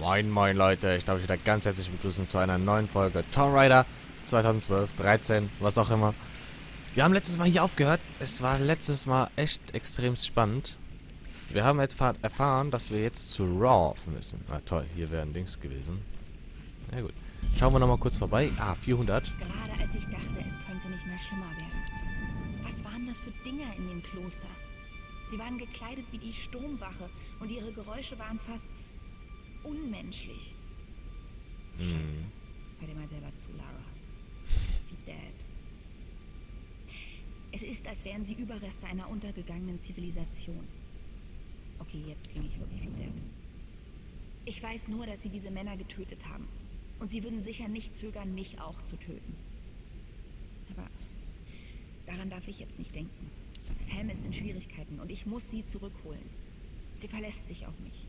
Moin moin Leute, ich darf euch wieder ganz herzlich begrüßen zu einer neuen Folge Tomb Raider 2012, 13, was auch immer. Wir haben letztes Mal hier aufgehört, es war letztes Mal echt extrem spannend. Wir haben jetzt erfahren, dass wir jetzt zu Raw müssen. Na toll, hier wäre ein Dings gewesen. Na gut, schauen wir nochmal kurz vorbei. Ah, 400. Gerade als ich dachte, es könnte nicht mehr schlimmer werden. Was waren das für Dinger in dem Kloster? Sie waren gekleidet wie die Sturmwache und ihre Geräusche waren fast unmenschlich. Scheiße. Hör dir mal selber zu, Lara. Wie dead. Es ist, als wären sie Überreste einer untergegangenen Zivilisation. Okay, jetzt klinge ich wirklich wie dead. Ich weiß nur, dass sie diese Männer getötet haben. Und sie würden sicher nicht zögern, mich auch zu töten. Aber daran darf ich jetzt nicht denken. Sam ist in Schwierigkeiten und ich muss sie zurückholen. Sie verlässt sich auf mich.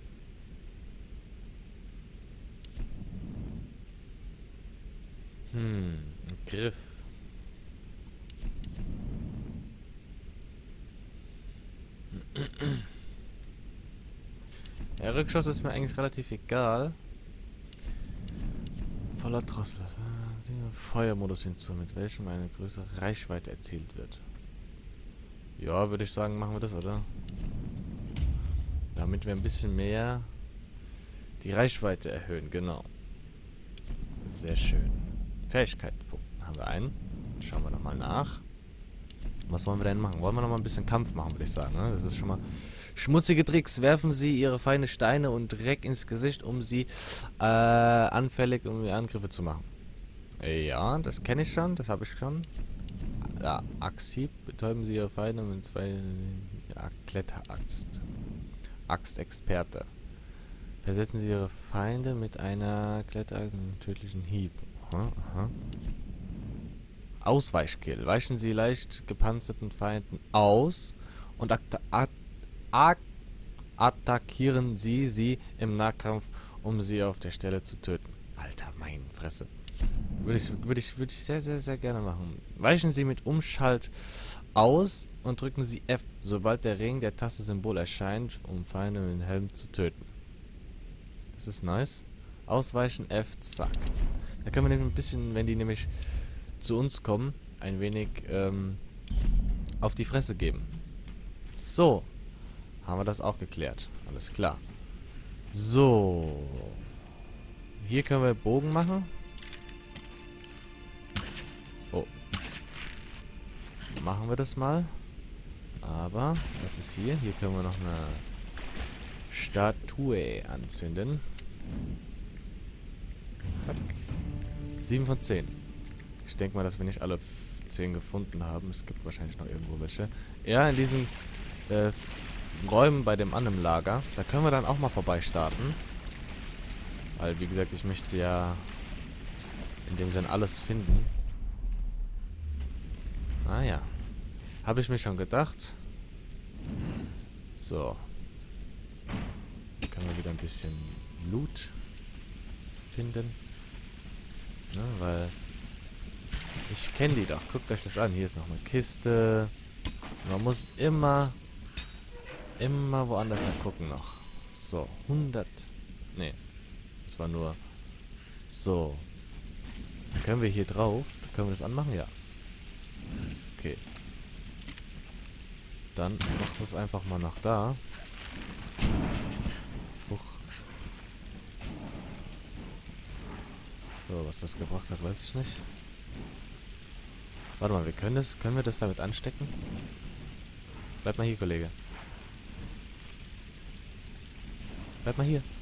Ein Griff. Der Rückschuss ist mir eigentlich relativ egal. Voller Drossel. Feuermodus hinzu, mit welchem eine größere Reichweite erzielt wird. Ja, würde ich sagen, machen wir das, oder? Damit wir ein bisschen mehr die Reichweite erhöhen, genau. Sehr schön. Fähigkeitenpunkte haben wir einen. Schauen wir nochmal nach. Was wollen wir denn machen? Wollen wir nochmal ein bisschen Kampf machen, würde ich sagen. Ne? Das ist schon mal schmutzige Tricks. Werfen Sie Ihre Feinde Steine und Dreck ins Gesicht, um sie anfällig, um die Angriffe zu machen. Ja, das kenne ich schon. Das habe ich schon. Ja, Axthieb. Betäuben Sie Ihre Feinde mit zwei... Ja, Kletteraxt. Axtexperte. Versetzen Sie Ihre Feinde mit einer Kletteraxt einen tödlichen Hieb. Aha, aha. Ausweichkill. Weichen Sie leicht gepanzerten Feinden aus und attackieren Sie sie im Nahkampf, um sie auf der Stelle zu töten. Alter, meine Fresse. Würde ich sehr, sehr, sehr gerne machen. Weichen Sie mit Umschalt aus und drücken Sie F, sobald der Ring der Taste Symbol erscheint, um Feinde mit dem Helm zu töten. Das ist nice. Ausweichen, F, zack. Da können wir nämlich ein bisschen, wenn die nämlich zu uns kommen, ein wenig auf die Fresse geben. So. Haben wir das auch geklärt. Alles klar. So. Hier können wir Bogen machen. Oh. Machen wir das mal. Aber, was ist hier? Hier können wir noch eine Statue anzünden. Zack. 7 von 10. Ich denke mal, dass wir nicht alle 10 gefunden haben. Es gibt wahrscheinlich noch irgendwo welche. Ja, in diesen Räumen bei dem anderen Lager. Da können wir dann auch mal vorbei starten. Weil, wie gesagt, ich möchte ja in dem Sinn alles finden. Ah ja. Habe ich mir schon gedacht. So. Können wir wieder ein bisschen Loot finden. Ne, weil ich kenne die doch. Guckt euch das an. Hier ist noch eine Kiste. Man muss immer woanders gucken noch. So, 100. Nee. Das war nur... So. Können wir hier drauf? Können wir das anmachen? Ja. Okay. Dann macht das einfach mal nach da. Huch. So, was das gebracht hat, weiß ich nicht. Warte mal, können wir das damit anstecken? Bleib mal hier, Kollege. Bleib mal hier.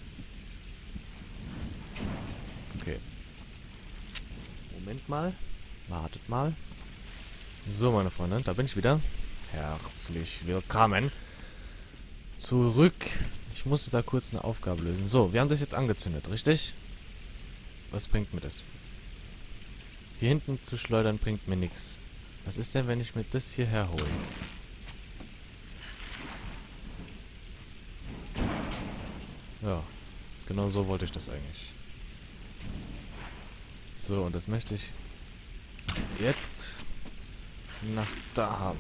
Okay. Moment mal. Wartet mal. So, meine Freunde, da bin ich wieder. Herzlich willkommen. Zurück. Ich musste da kurz eine Aufgabe lösen. So, wir haben das jetzt angezündet, richtig? Was bringt mir das? Hier hinten zu schleudern bringt mir nichts. Was ist denn, wenn ich mir das hier herhole? Ja, genau so wollte ich das eigentlich. So, und das möchte ich jetzt nach da haben.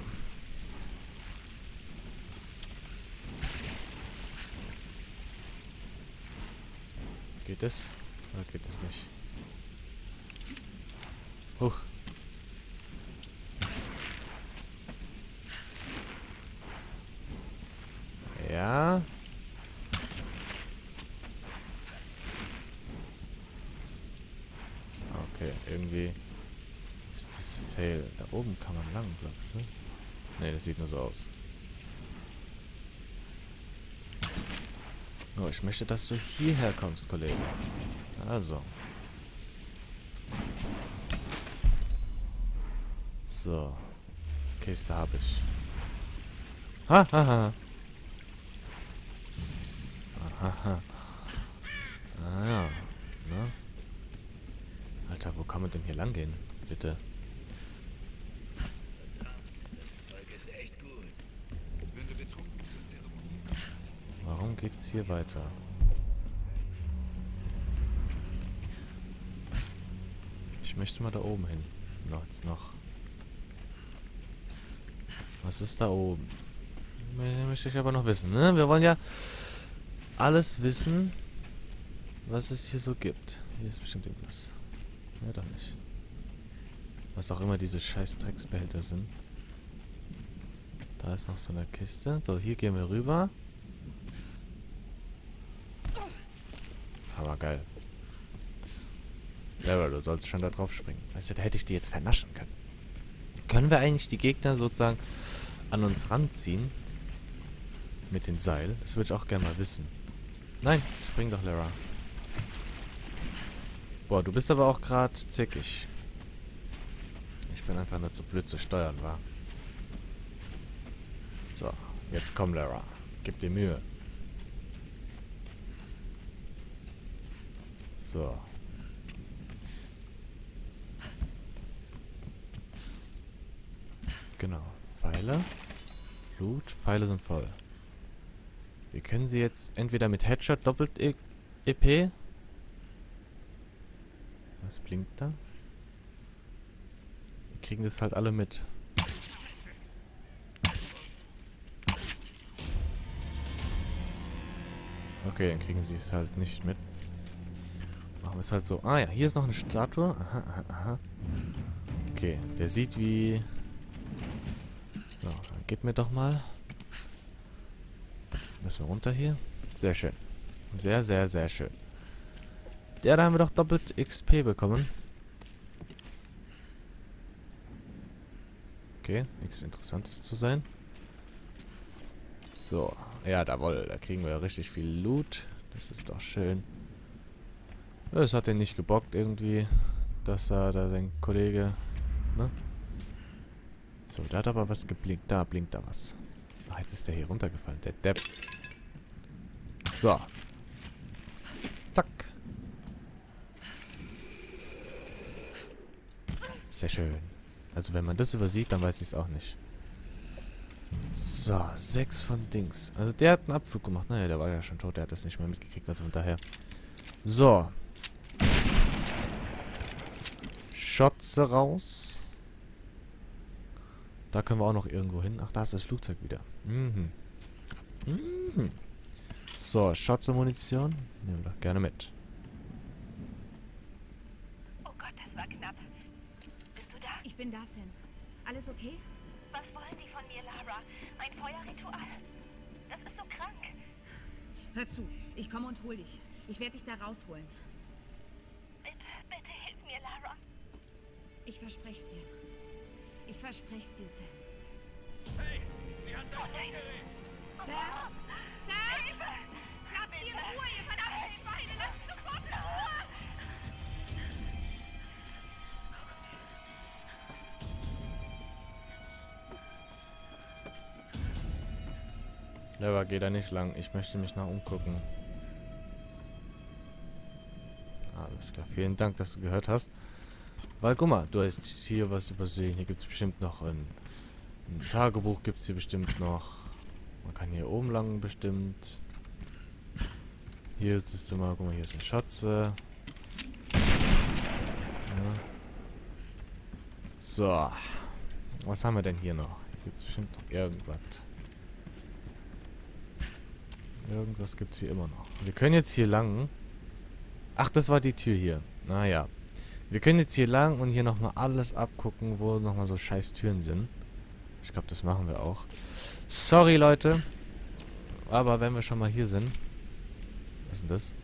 Geht es? Oder geht es nicht? Huch. Ja. Okay, irgendwie ist das Fail. Da oben kann man lang, glaube ich, ne? Ne, das sieht nur so aus. Oh, ich möchte, dass du hierher kommst, Kollege. Also. So. Kiste habe ich. Ha, ha, ha. Aha, ha. Ah, ja. Ne? Alter, wo kann man denn hier lang gehen? Bitte. Das Zeug ist echt gut. Wenn du betrunken zur Zeremonie kommst. Warum geht's hier weiter? Ich möchte mal da oben hin. Noch. Was ist da oben? Möchte ich aber noch wissen, ne? Wir wollen ja alles wissen, was es hier so gibt. Hier ist bestimmt irgendwas. Ja, doch nicht. Was auch immer diese scheiß Drecksbehälter sind. Da ist noch so eine Kiste. So, hier gehen wir rüber. Aber geil. Ja, du sollst schon da drauf springen. Weißt du, da hätte ich die jetzt vernaschen können. Können wir eigentlich die Gegner sozusagen an uns ranziehen? Mit dem Seil? Das würde ich auch gerne mal wissen. Nein, spring doch, Lara. Boah, du bist aber auch gerade zickig. Ich bin einfach nur zu blöd zu steuern, wa? So, jetzt komm, Lara. Gib dir Mühe. So. Genau. Pfeile. Loot. Pfeile sind voll. Wir können sie jetzt entweder mit Headshot doppelt EP. Was blinkt da? Wir kriegen das halt alle mit. Okay, dann kriegen sie es halt nicht mit. Machen wir es halt so. Ah ja, hier ist noch eine Statue. Aha, aha, aha. Okay, der sieht wie... So, dann gib mir doch mal. Lass mal runter hier. Sehr schön. Sehr, sehr, sehr schön. Ja, da haben wir doch doppelt XP bekommen. Okay, nichts Interessantes zu sein. So, ja, jawohl, da kriegen wir richtig viel Loot. Das ist doch schön. Es hat den nicht gebockt irgendwie, dass da sein Kollege, ne? So, da hat aber was geblinkt. Da blinkt da was. Ach, jetzt ist der hier runtergefallen, der Depp. So. Zack. Sehr schön. Also wenn man das übersieht, dann weiß ich es auch nicht. So, 6 von Dings. Also der hat einen Abflug gemacht. Naja, der war ja schon tot. Der hat das nicht mehr mitgekriegt. Also von daher. So. Schotze raus. Da können wir auch noch irgendwo hin. Ach, da ist das Flugzeug wieder. Mhm. Mhm. So, Schotze-Munition. Nehmen wir doch gerne mit. Oh Gott, das war knapp. Bist du da? Ich bin da, Sam. Alles okay? Was wollen die von mir, Lara? Ein Feuerritual? Das ist so krank. Hör zu, ich komme und hol dich. Ich werde dich da rausholen. Bitte hilf mir, Lara. Ich verspreche es dir. Ich verspreche es dir, Sam. Hey, sie hat das Gerät. Sam! Sam! Hilfe! Lass sie in Ruhe, ihr verdammten Schweine! Lass sie sofort in Ruhe! Lara, geh da nicht lang. Ich möchte mich noch umgucken. Alles klar. Vielen Dank, dass du gehört hast. Weil, guck mal, du hast hier was übersehen. Hier gibt es bestimmt noch ein Tagebuch, gibt es hier bestimmt noch. Man kann hier oben lang bestimmt. Hier ist es immer, guck mal, hier ist eine Schotze. Ja. So. Was haben wir denn hier noch? Hier gibt es bestimmt noch irgendwas. Irgendwas gibt es hier immer noch. Wir können jetzt hier lang. Ach, das war die Tür hier. Naja. Wir können jetzt hier lang und hier nochmal alles abgucken, wo nochmal so scheiß Türen sind. Ich glaube, das machen wir auch. Sorry, Leute. Aber wenn wir schon mal hier sind... Was ist denn das?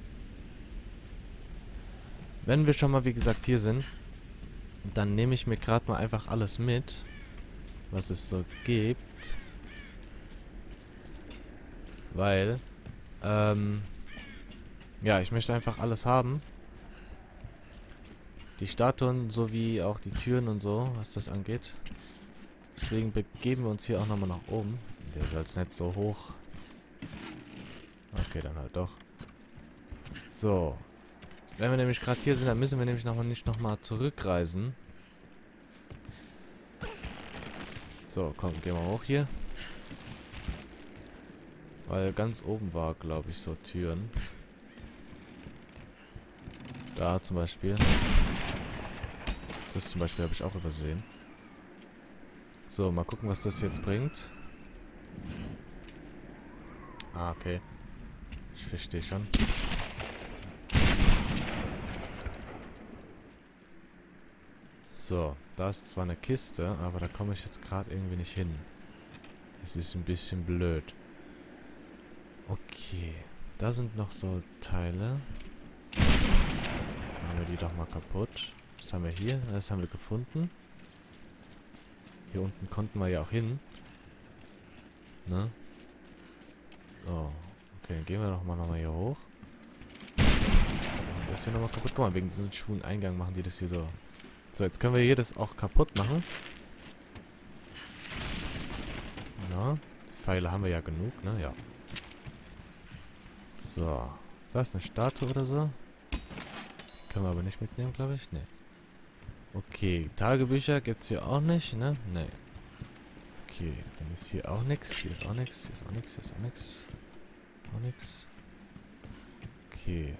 Wenn wir schon mal, wie gesagt, hier sind, dann nehme ich mir gerade mal einfach alles mit, was es so gibt. Weil, ja, ich möchte einfach alles haben. Die Statuen sowie auch die Türen und so, was das angeht. Deswegen begeben wir uns hier auch nochmal nach oben. Der ist jetzt nicht so hoch. Okay, dann halt doch. So. Wenn wir nämlich gerade hier sind, dann müssen wir nämlich nicht nochmal zurückreisen. So, komm, gehen wir hoch hier. Weil ganz oben war, glaube ich, so Türen. Da zum Beispiel. Das zum Beispiel habe ich auch übersehen. So, mal gucken, was das jetzt bringt. Ah, okay. Ich verstehe schon. So, da ist zwar eine Kiste, aber da komme ich jetzt gerade irgendwie nicht hin. Das ist ein bisschen blöd. Okay, da sind noch so Teile. Machen wir die doch mal kaputt. Was haben wir hier? Das haben wir gefunden. Hier unten konnten wir ja auch hin. Ne? Oh, okay, dann gehen wir doch mal hier hoch. Das ist hier nochmal kaputt. Guck mal, wegen diesem Schuheneingang machen die das hier so. So, jetzt können wir hier das auch kaputt machen. Na, Pfeile haben wir ja genug, ne? Ja. So, da ist eine Statue oder so. Können wir aber nicht mitnehmen, glaube ich. Ne. Okay, Tagebücher gibt's hier auch nicht, ne? Ne. Okay, dann ist hier auch nichts. Hier ist auch nichts. Hier ist auch nichts. Hier ist auch nichts. Auch nichts. Okay.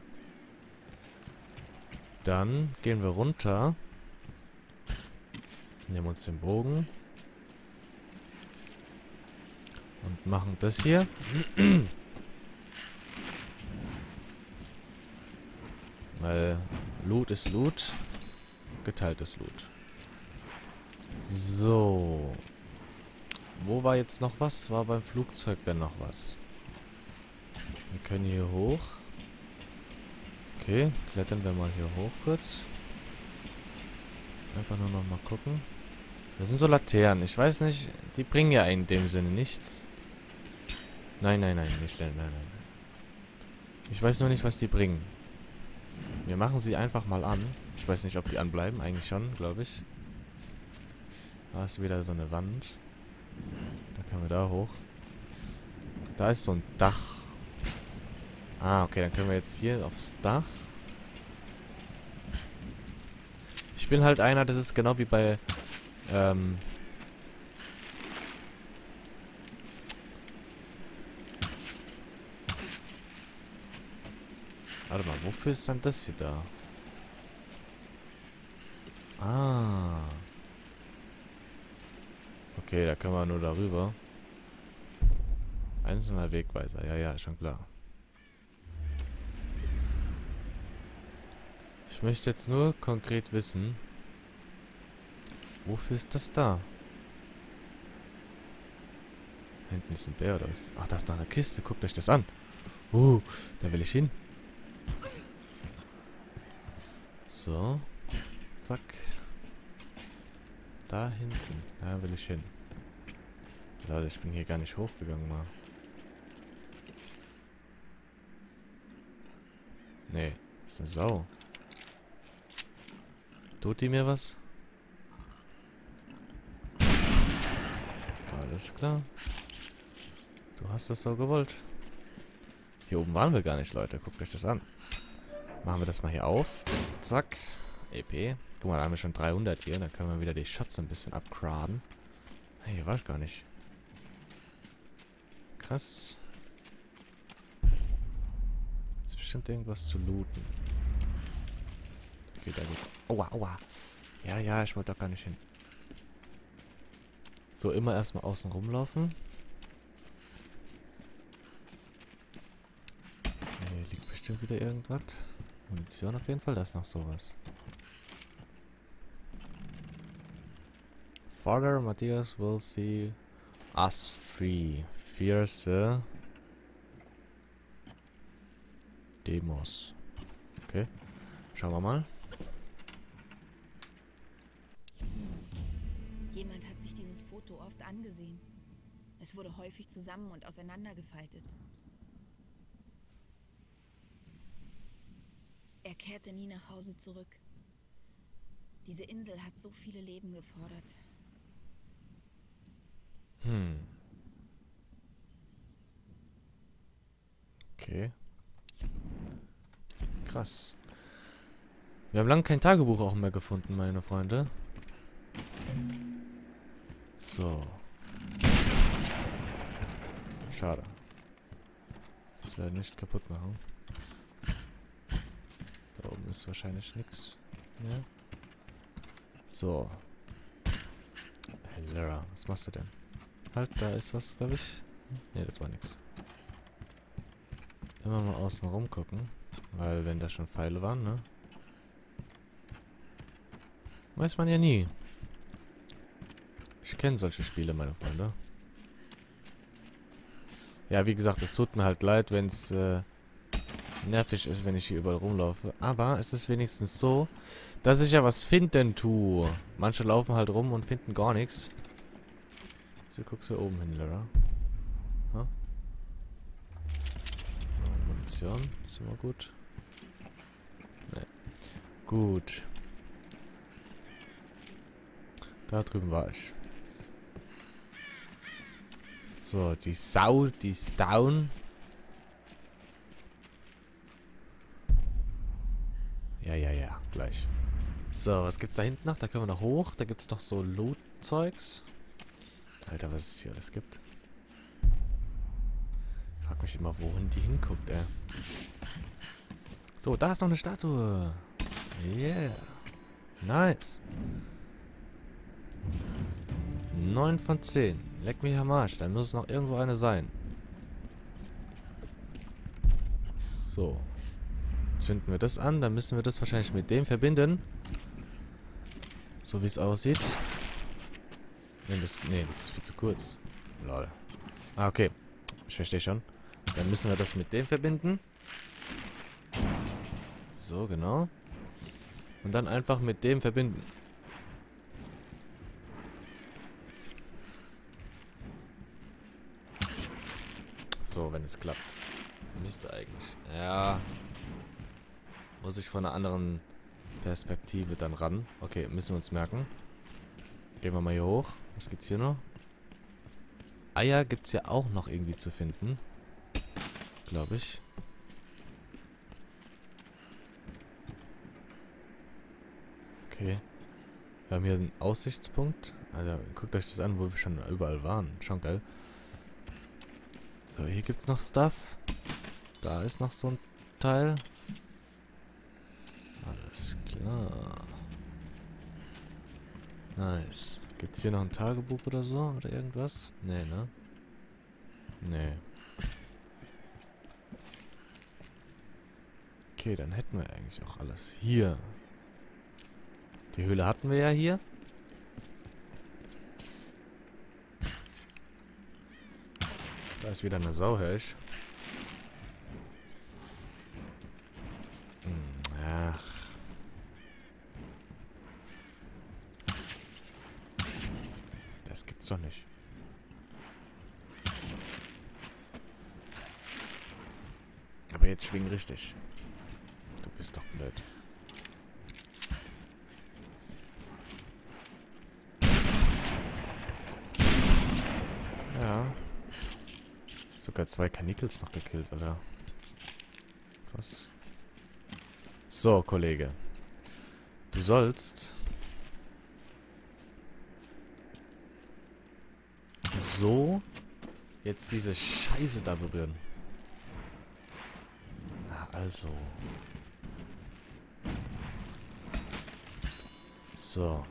Dann gehen wir runter. Nehmen uns den Bogen. Und machen das hier. Weil Loot ist Loot. Geteiltes Loot. So. Wo war jetzt noch was? War beim Flugzeug denn noch was? Wir können hier hoch. Okay, klettern wir mal hier hoch kurz. Einfach nur noch mal gucken. Das sind so Laternen. Ich weiß nicht, die bringen ja in dem Sinne nichts. Nein, nein, nein, nicht nein, nein, nein. Ich weiß nur nicht, was die bringen. Wir machen sie einfach mal an. Ich weiß nicht, ob die anbleiben. Eigentlich schon, glaube ich. Da ist wieder so eine Wand. Da können wir da hoch. Da ist so ein Dach. Ah, okay, dann können wir jetzt hier aufs Dach. Ich bin halt einer, das ist genau wie bei warte mal, wofür ist dann das hier da? Ah. Okay, da können wir nur darüber. Einzelner Wegweiser, ja, ja, schon klar. Ich möchte jetzt nur konkret wissen, wofür ist das da? Hinten ist ein Bär oder was? Ach, da ist noch eine Kiste, guckt euch das an. Da will ich hin. So. Zack. Da hinten. Da will ich hin. Leute, ich bin hier gar nicht hochgegangen mal. Nee, ist eine Sau. Tut die mir was? Alles klar. Du hast das so gewollt. Hier oben waren wir gar nicht, Leute. Guckt euch das an. Machen wir das mal hier auf. Zack. EP. Guck mal, da haben wir schon 300 hier. Dann können wir wieder die Shots ein bisschen upgraden. Hey, hier war ich gar nicht. Krass. Ist bestimmt irgendwas zu looten. Okay, da gut. Aua, aua. Ja, ja, ich wollte doch gar nicht hin. So, immer erstmal außen rumlaufen. Hier liegt bestimmt wieder irgendwas. Munition auf jeden Fall. Da ist noch sowas. Father Matthias will see us free. Fierce Demos. Okay. Schauen wir mal. Jemand hat sich dieses Foto oft angesehen. Es wurde häufig zusammen und auseinandergefaltet. Er kehrte nie nach Hause zurück. Diese Insel hat so viele Leben gefordert. Okay. Krass. Wir haben lange kein Tagebuch auch mehr gefunden, meine Freunde. So. Schade. Das werde ich nicht kaputt machen. Da oben ist wahrscheinlich nichts mehr. So. Hey Lara, was machst du denn? Halt, da ist was, glaube ich. Ne, das war nix. Immer mal außen rum gucken. Weil, wenn da schon Pfeile waren, ne? Weiß man ja nie. Ich kenne solche Spiele, meine Freunde. Ja, wie gesagt, es tut mir halt leid, wenn es nervig ist, wenn ich hier überall rumlaufe. Aber es ist wenigstens so, dass ich ja was finden tue. Manche laufen halt rum und finden gar nichts. So, guckst du oben hin, Lara. Ja? Munition, ist immer gut. Nee. Gut. Da drüben war ich. So, die Sau, die ist down. Ja, gleich. So, was gibt's da hinten noch? Da können wir noch hoch. Da gibt's noch so Loot-Zeugs. Alter, was es hier alles gibt. Ich frag mich immer, wohin die hinguckt, ey. So, da ist noch eine Statue. Yeah. Nice. 9 von 10. Leck mich am Arsch. Dann muss es noch irgendwo eine sein. So. Zünden wir das an. Dann müssen wir das wahrscheinlich mit dem verbinden. So wie es aussieht. Nee, das ist viel zu kurz. Lol. Ah, okay. Ich verstehe schon. Dann müssen wir das mit dem verbinden. So, genau. Und dann einfach mit dem verbinden. So, wenn es klappt. Müsste eigentlich. Ja. Muss ich von einer anderen Perspektive dann ran. Okay, müssen wir uns merken. Gehen wir mal hier hoch. Was gibt's hier noch? Eier gibt's ja auch noch irgendwie zu finden. Glaube ich. Okay. Wir haben hier einen Aussichtspunkt. Also, guckt euch das an, wo wir schon überall waren. Schon geil. So, hier gibt's noch Stuff. Da ist noch so ein Teil. Alles klar. Nice. Gibt's hier noch ein Tagebuch oder so? Oder irgendwas? Nee, ne? Nee. Okay, dann hätten wir eigentlich auch alles. Hier. Die Höhle hatten wir ja hier. Da ist wieder eine Sauhirsch. Ach. Das gibt's doch nicht. Aber jetzt schwing richtig. Du bist doch blöd. Ja. Sogar 2 Kanikels noch gekillt, Alter. Krass. So, Kollege. Du sollst so jetzt diese Scheiße da berühren. Na, also. So.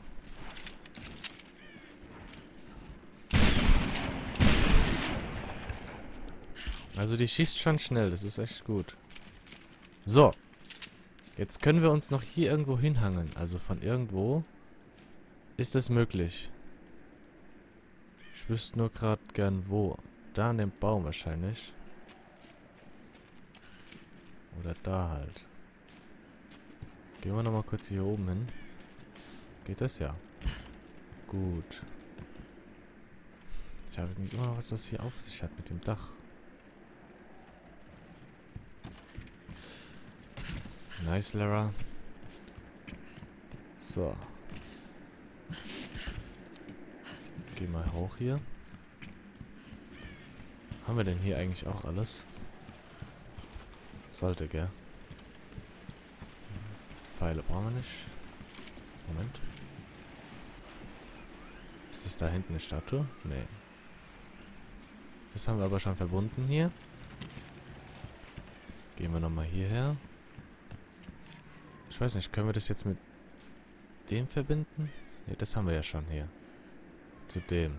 Also die schießt schon schnell, das ist echt gut. So. Jetzt können wir uns noch hier irgendwo hinhangen. Also von irgendwo ist es möglich. Ich wüsste nur gerade gern wo. Da an dem Baum wahrscheinlich. Oder da halt. Gehen wir nochmal kurz hier oben hin. Geht das? Ja. Gut. Ich habe nicht immer, was das hier auf sich hat mit dem Dach. Nice, Lara. So. Geh mal hoch hier. Haben wir denn hier eigentlich auch alles? Sollte, gell? Pfeile brauchen wir nicht. Moment. Ist das da hinten eine Statue? Nee. Das haben wir aber schon verbunden hier. Gehen wir nochmal hierher. Ich weiß nicht, können wir das jetzt mit dem verbinden? Ne, das haben wir ja schon hier. Zu dem.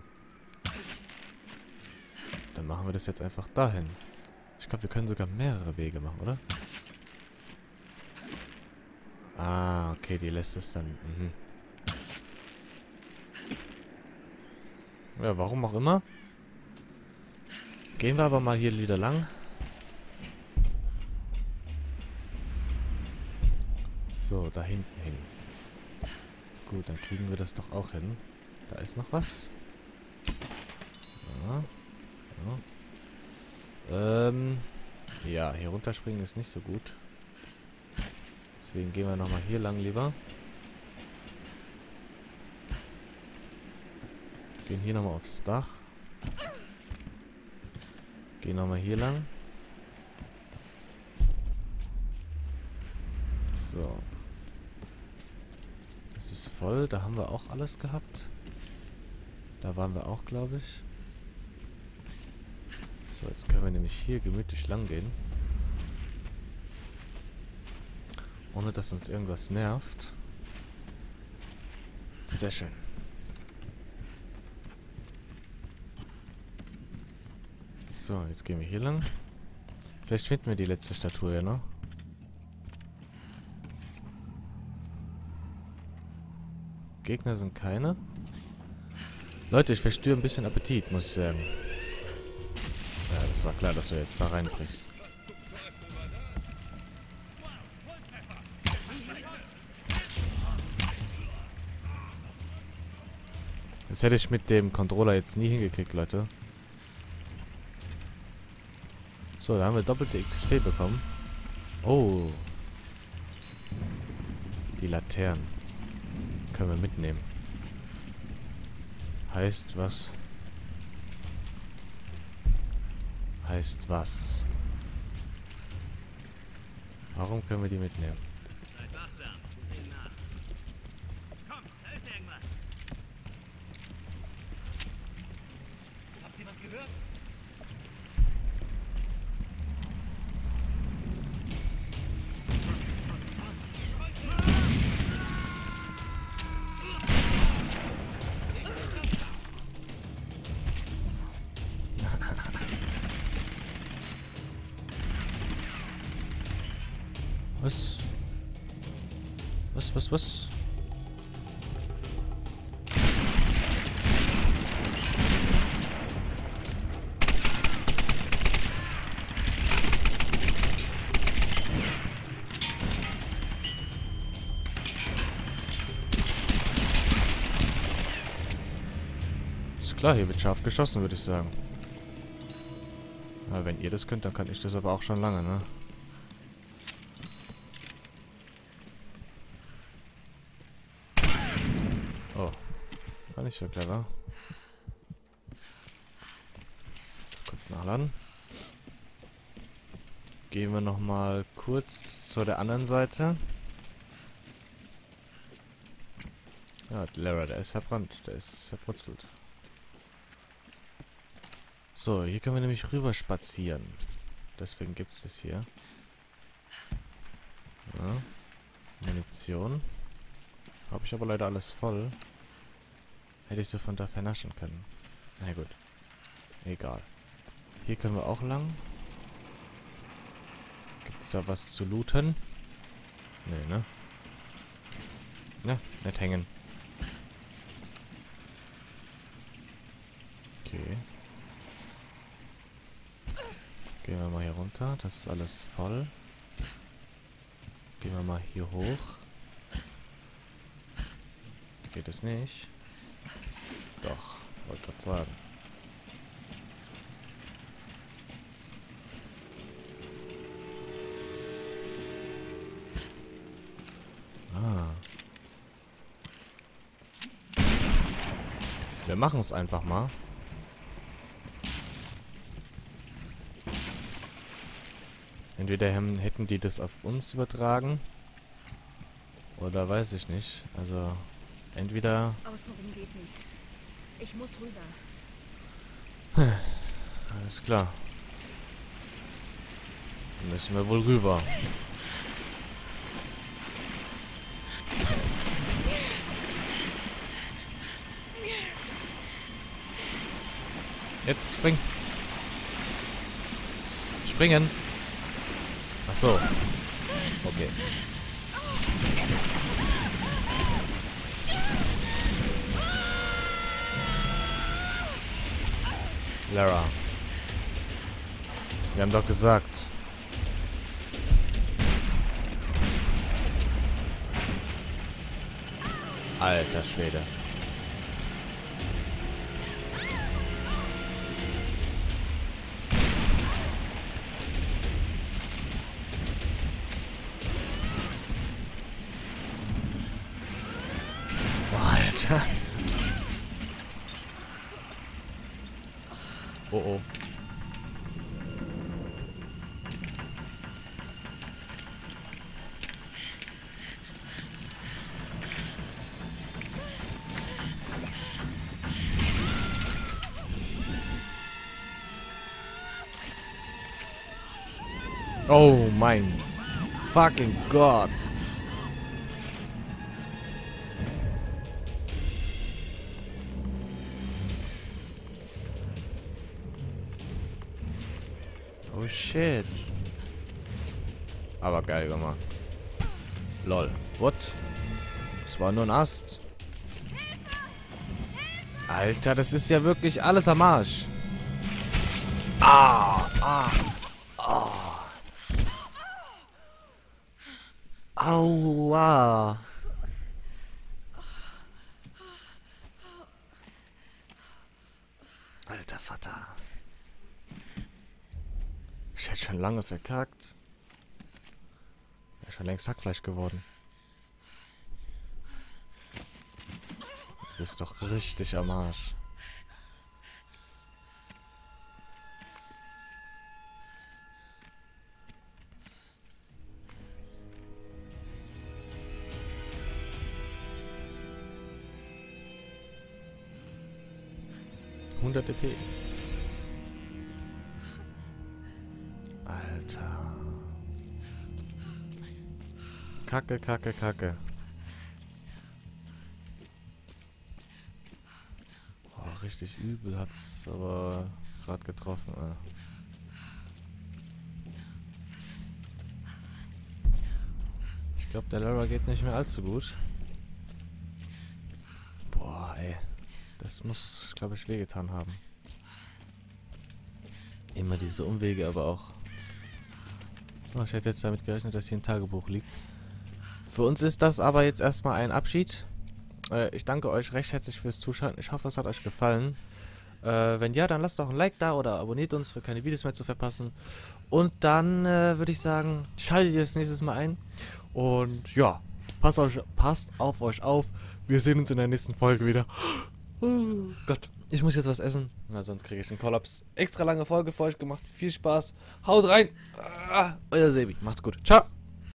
Dann machen wir das jetzt einfach dahin. Ich glaube, wir können sogar mehrere Wege machen, oder? Ah, okay, die lässt es dann. Mhm. Ja, warum auch immer. Gehen wir aber mal hier wieder lang. So, da hinten hin. Gut, dann kriegen wir das doch auch hin. Da ist noch was. Ja. Ja, hier runterspringen ist nicht so gut. Deswegen gehen wir nochmal hier lang lieber. Gehen hier nochmal aufs Dach. Gehen nochmal hier lang. So. Das ist voll. Da haben wir auch alles gehabt. Da waren wir auch, glaube ich. So, jetzt können wir nämlich hier gemütlich lang gehen. Ohne dass uns irgendwas nervt. Sehr schön. So, jetzt gehen wir hier lang. Vielleicht finden wir die letzte Statue ja noch. Gegner sind keine. Leute, ich verspüre ein bisschen Appetit, muss ich sagen. Ja, das war klar, dass du jetzt da reinbrichst. Das hätte ich mit dem Controller jetzt nie hingekriegt, Leute. So, da haben wir doppelte XP bekommen. Oh. Die Laternen. Können wir mitnehmen. Heißt was? Heißt was? Warum können wir die mitnehmen? Seid wachsam. Wir sehen nach. Komm, da ist irgendwas. Habt ihr was gehört? Was? Was? Ist klar, hier wird scharf geschossen, würde ich sagen. Aber wenn ihr das könnt, dann kann ich das aber auch schon lange, ne? Oh. War nicht so clever. Kurz nachladen. Gehen wir nochmal kurz zu der anderen Seite. Ja, Lara, der ist verbrannt. Der ist verbrutzelt. So, hier können wir nämlich rüber spazieren. Deswegen gibt es das hier. Ja. Munition. Habe ich aber leider alles voll. Hätte ich so von da vernaschen können. Na gut. Egal. Hier können wir auch lang. Gibt es da was zu looten? Nee, ne? Ja, nicht hängen. Okay. Gehen wir mal hier runter. Das ist alles voll. Gehen wir mal hier hoch. Geht es nicht? Doch, wollte gerade sagen. Ah. Wir machen es einfach mal. Entweder hätten die das auf uns übertragen. Oder weiß ich nicht. Also, entweder... Außenrum geht nicht. Ich muss rüber. Alles klar. Dann müssen wir wohl rüber. Jetzt spring. Springen. Ach so. Okay. Lara. Wir haben doch gesagt. Alter Schwede. Alter. Oh oh. Oh mein fucking Gott. Oh shit. Aber geil gemacht. Lol. What? Das war nur ein Ast. Alter, das ist ja wirklich alles am Arsch. Aua. Alter Vater. Ich hätte schon lange verkackt. Wäre schon längst Hackfleisch geworden. Du bist doch richtig am Arsch. DP. Alter. Kacke, Kacke, Kacke. Oh, richtig übel hat's aber gerade getroffen. Ich glaube, der Lara geht's nicht mehr allzu gut. Boah, ey. Das muss, glaube ich, wehgetan haben. Immer diese Umwege, aber auch. Oh, ich hätte jetzt damit gerechnet, dass hier ein Tagebuch liegt. Für uns ist das aber jetzt erstmal ein Abschied. Ich danke euch recht herzlich fürs Zuschauen. Ich hoffe, es hat euch gefallen. Wenn ja, dann lasst doch ein Like da oder abonniert uns, für keine Videos mehr zu verpassen. Und dann würde ich sagen, schaltet ihr das nächstes Mal ein. Und ja, passt auf euch auf. Wir sehen uns in der nächsten Folge wieder. Oh Gott, ich muss jetzt was essen. Na, sonst kriege ich einen Kollaps. Extra lange Folge für euch gemacht. Viel Spaß. Haut rein. Euer Sebi. Macht's gut. Ciao.